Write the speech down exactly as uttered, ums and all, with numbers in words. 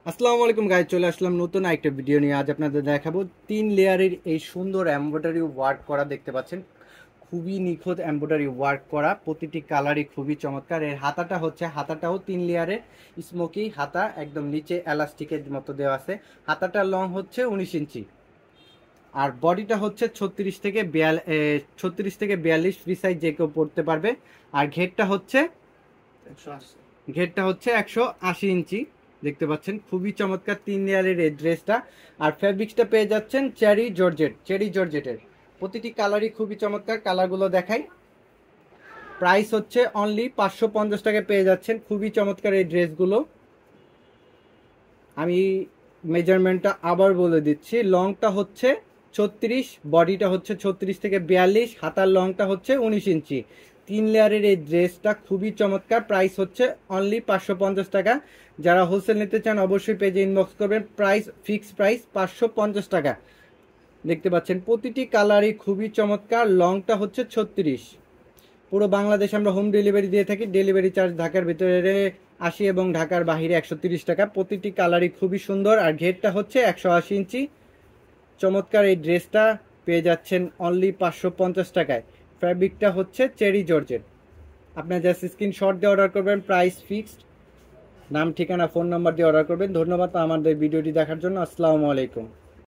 আসসালামু আলাইকুম গাইজ, চলে আসলাম নতুন একটা ভিডিও নিয়ে। আজ আপনাদের দেখাবো তিন লেয়ারের এই সুন্দর এমব্রয়ডারি ওয়ার্ক করা। দেখতে পাচ্ছেন খুবই নিখুঁত এমব্রয়ডারি ওয়ার্ক করা, প্রতিটি কালারই খুবই চমৎকার। এর হাতাটা হচ্ছে হাতাটাও তিন লেয়ারের স্মোকি হাতা, একদম নিচে এলাস্টিকের মতো দেওয়া আছে। হাতাটা লং হচ্ছে উনিশ ইঞ্চি, আর বডিটা হচ্ছে ছত্রিশ থেকে বিয়াল ছত্রিশ থেকে বিয়াল্লিশ ফ্রি সাইজ যে কেউ পড়তে পারবে। আর ঘেরটা হচ্ছে ঘেরটা হচ্ছে একশো আশি ইঞ্চি। দেখতে পাচ্ছেন খুবই চমৎকার তিন লেয়ারের এই ড্রেসটা। আর ফ্যাব্রিক্সটা পেয়ে যাচ্ছেন চেরি জর্জেট চেরি জর্জেটের। প্রতিটি কালারই খুবই চমৎকার, কালারগুলো দেখাই। প্রাইস হচ্ছে অনলি পাঁচশো পঞ্চাশ টাকায় পেয়ে যাচ্ছেন খুবই চমৎকার এই ড্রেসগুলো। আমি মেজারমেন্টটা আবার বলে দিচ্ছি। লংটা হচ্ছে ছত্রিশ, বডিটা হচ্ছে ছত্রিশ থেকে বিয়াল্লিশ, হাতার লংটা হচ্ছে উনিশ ইঞ্চি। তিন লেয়ারের এই ড্রেসটা খুবই চমৎকার। প্রাইস হচ্ছে অনলি পাঁচশো পঞ্চাশ টাকা। যারা হোলসেল নিতে চান অবশ্যই পেজে ইনবক্স করবেন। প্রাইস ফিক্স প্রাইস পাঁচশো পঞ্চাশ টাকা। দেখতে পাচ্ছেন প্রতিটি কালারই খুবই চমৎকার। লংটা হচ্ছে ছত্রিশ। পুরো বাংলাদেশে আমরা হোম ডেলিভারি দিয়ে থাকি। ডেলিভারি চার্জ ঢাকার ভিতরে আশি এবং ঢাকার বাহিরে একশো তিরিশ টাকা। প্রতিটি কালারই খুবই সুন্দর। আর ঘেরটা হচ্ছে একশো আশি ইঞ্চি। চমৎকার এই ড্রেসটা পেয়ে যাচ্ছেন অনলি পাঁচশো পঞ্চাশ টাকায়। ফ্যাব্রিকটা হচ্ছে চেরি জর্জেট। আপনার জাস্ট স্ক্রিনশট দিয়ে অর্ডার করবেন, প্রাইস ফিক্সড। নাম ঠিকানা ফোন নাম্বার দিয়ে অর্ডার করবেন। ধন্যবাদ আমাদের ভিডিওটি দেখার জন্য। আসসালামু আলাইকুম।